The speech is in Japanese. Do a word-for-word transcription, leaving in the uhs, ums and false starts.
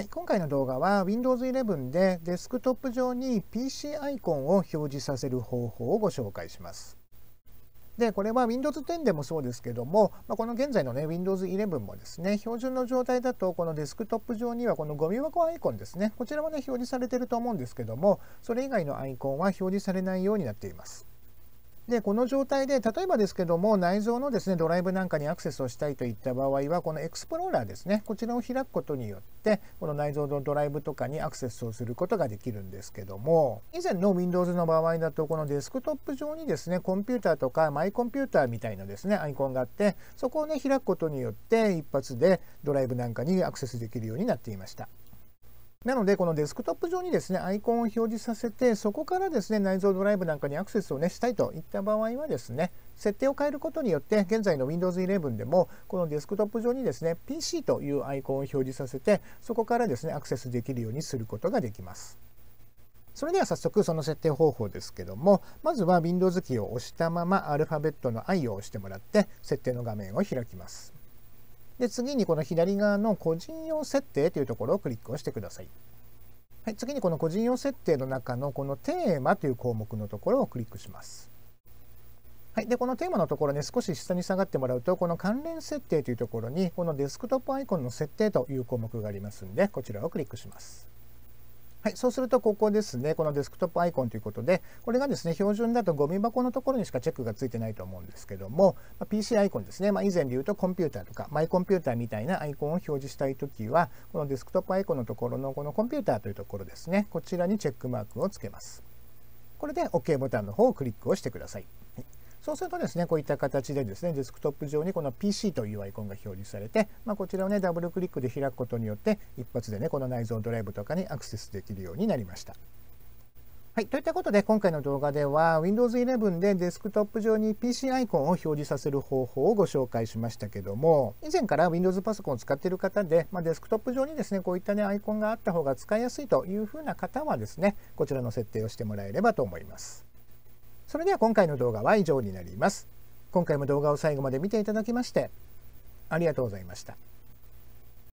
はい、今回の動画は ウィンドウズイレブン でデスクトップ上に ピーシー アイコンを表示させる方法をご紹介します。で、これは ウィンドウズテン でもそうですけども、まあ、この現在のね ウィンドウズイレブン もですね、標準の状態だとこのデスクトップ上にはこのゴミ箱アイコンですね、こちらもね表示されていると思うんですけども、それ以外のアイコンは表示されないようになっています。で、この状態で、例えばですけども、内蔵のですね、ドライブなんかにアクセスをしたいといった場合は、このエクスプローラーですね、こちらを開くことによって、この内蔵のドライブとかにアクセスをすることができるんですけども、以前の ウィンドウズ の場合だと、このデスクトップ上にですね、コンピューターとかマイコンピューターみたいなですね、アイコンがあって、そこをね、開くことによって、一発でドライブなんかにアクセスできるようになっていました。なので、このデスクトップ上にですね、アイコンを表示させて、そこからですね、内蔵ドライブなんかにアクセスをね、したいといった場合はですね、設定を変えることによって、現在の ウィンドウズイレブン でも、このデスクトップ上にですね、ピーシー というアイコンを表示させて、そこからですね、アクセスできるようにすることができます。それでは早速その設定方法ですけども、まずは ウィンドウズ キーを押したままアルファベットの アイ を押してもらって、設定の画面を開きます。で、次にこの左側の個人用設定というところをクリックをしてください。はい、次にこの個人用設定の中のこのテーマという項目のところをクリックします。はい、でこのテーマのところね、少し下に下がってもらうと、この関連設定というところに、このデスクトップアイコンの設定という項目がありますので、こちらをクリックします。はい、そうするとここですね、このデスクトップアイコンということで、これがですね、標準だとゴミ箱のところにしかチェックがついてないと思うんですけども、ピーシー アイコンですね、まあ、以前で言うとコンピューターとかマイコンピューターみたいなアイコンを表示したいときは、このデスクトップアイコンのところのこのコンピューターというところですね、こちらにチェックマークをつけます。これで OK ボタンの方をクリックをしてください。はい、そうするとですね、こういった形でですね、デスクトップ上にこの ピーシー というアイコンが表示されて、まあ、こちらをね、ダブルクリックで開くことによって、一発でね、この内蔵ドライブとかにアクセスできるようになりました。はい、といったことで、今回の動画では ウィンドウズイレブン でデスクトップ上に ピーシー アイコンを表示させる方法をご紹介しましたけども、以前から Windows パソコンを使っている方で、まあ、デスクトップ上にですね、こういったね、アイコンがあった方が使いやすいというふうな方はですね、こちらの設定をしてもらえればと思います。それでは今回の動画は以上になります。今回も動画を最後まで見ていただきまして、ありがとうございました。